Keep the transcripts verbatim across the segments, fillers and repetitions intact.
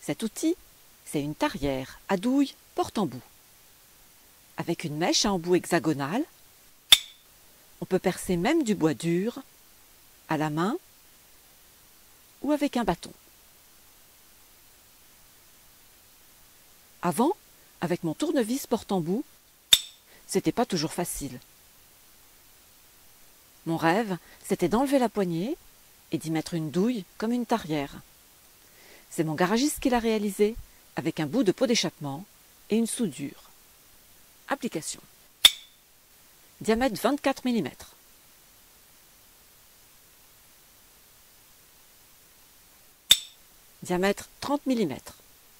Cet outil, c'est une tarière à douille porte-embout. Avec une mèche à embout hexagonal, on peut percer même du bois dur, à la main ou avec un bâton. Avant, avec mon tournevis porte-embout, c'était pas toujours facile. Mon rêve, c'était d'enlever la poignée et d'y mettre une douille comme une tarière. C'est mon garagiste qui l'a réalisé, avec un bout de pot d'échappement et une soudure. Application. Diamètre vingt-quatre millimètres. Diamètre trente millimètres.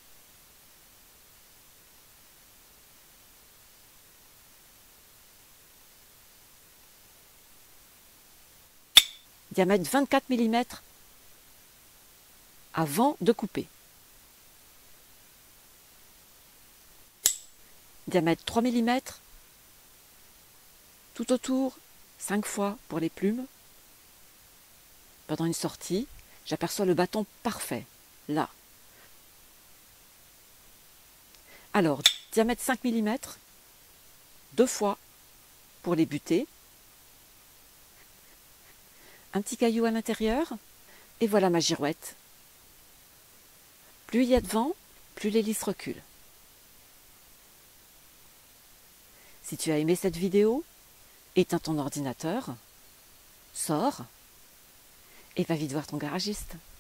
Diamètre vingt-quatre millimètres avant de couper. Diamètre trois millimètres tout autour, cinq fois pour les plumes. Pendant une sortie, j'aperçois le bâton parfait, là. Alors, diamètre cinq millimètres, deux fois pour les buter. Un petit caillou à l'intérieur, et voilà ma girouette. Plus il y a de vent, plus l'hélice recule. Si tu as aimé cette vidéo, éteins ton ordinateur, sors et va vite voir ton garagiste.